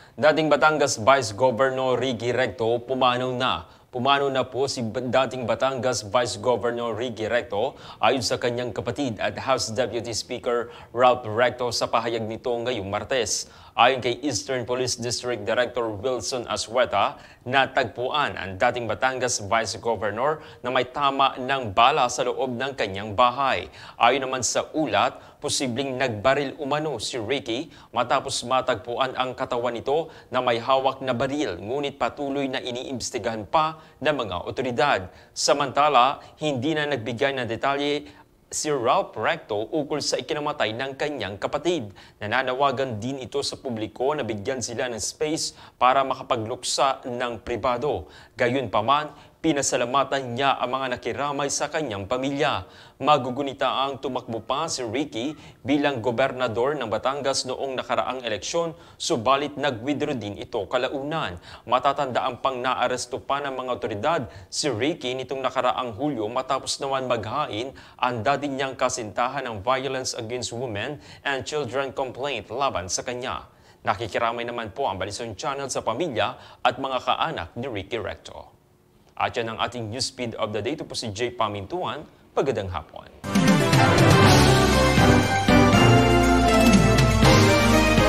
Dating Batangas Vice Governor Ricky Recto pumanaw na. Pumanaw na po si dating Batangas Vice Governor Ricky Recto ayon sa kanyang kapatid at House Deputy Speaker Ralph Recto sa pahayag nito ngayong Martes. Ayon kay Eastern Police District Director Wilson Asweta, natagpuan ang dating Batangas Vice Governor na may tama ng bala sa loob ng kanyang bahay. Ayon naman sa ulat, posibleng nagbaril umano si Ricky matapos matagpuan ang katawan nito na may hawak na baril, ngunit patuloy na iniimbestigahan pa ng mga otoridad. Samantala, hindi na nagbigay ng detalye si Ralph Recto ukol sa ikinamatay ng kanyang kapatid. Nananawagan din ito sa publiko na bigyan sila ng space para makapagluksa ng pribado. Gayunpaman, pinasalamatan niya ang mga nakiramay sa kanyang pamilya. Magugunita ang tumakbo pa si Ricky bilang gobernador ng Batangas noong nakaraang eleksyon, subalit nag-withdraw din ito kalaunan. Matatandaan pang naaresto pa ng mga otoridad si Ricky nitong nakaraang Hulyo matapos naman maghain ang dati niyang kasintahan ng Violence Against Women and Children complaint laban sa kanya. Nakikiramay naman po ang Balisyon Channel sa pamilya at mga kaanak ni Ricky Recto. At yan ang ating news feed of the day. Ito po si Jay Pamintuan. Pagandang hapon.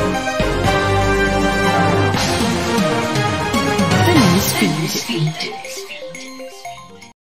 The news feed.